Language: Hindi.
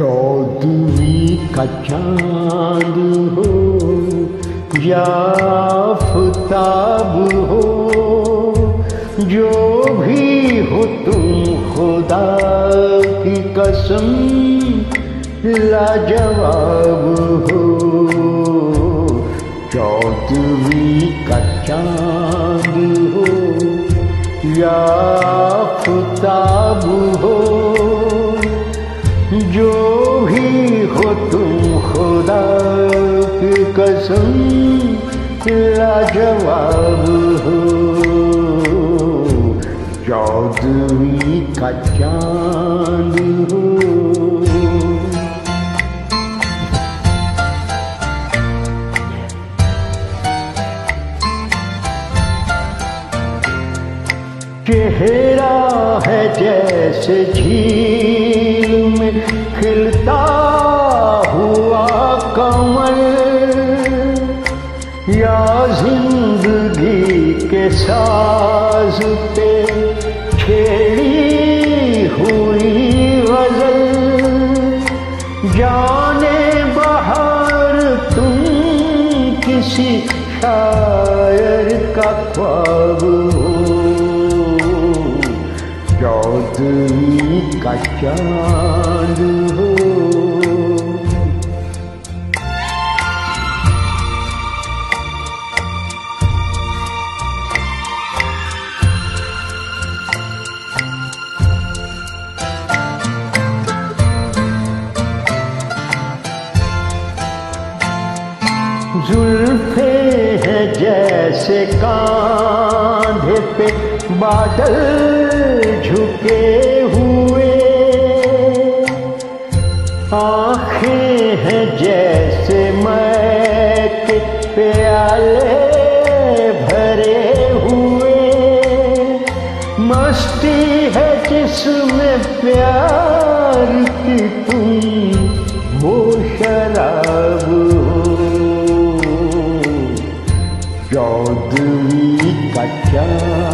चौदहवीं का चांद हो या आफताब हो, जो भी हो तुम खुदा की कसम लाजवाब हो। चौदहवीं का चांद हो या आफताब हो, जो भी हो तुम खुदा की कसम लाजवाब हो। चौदहवीं का चांद हो। चेहरा है जैसे झील में खिलता हुआ कमल, या जिंदगी के साज पे छेड़ी हुई गजल। जाने बहार तुम किसी शायर का ख्वाब हो। चौदहवीं का चांद हो। जुल्फे हैं जैसे कांधे पे बादल झुके हुए, आँखें हैं जैसे मय के प्याले भरे हुए। मस्ती है जिसमें प्यार की तुम वो शराब हो। चौदहवीं का चांद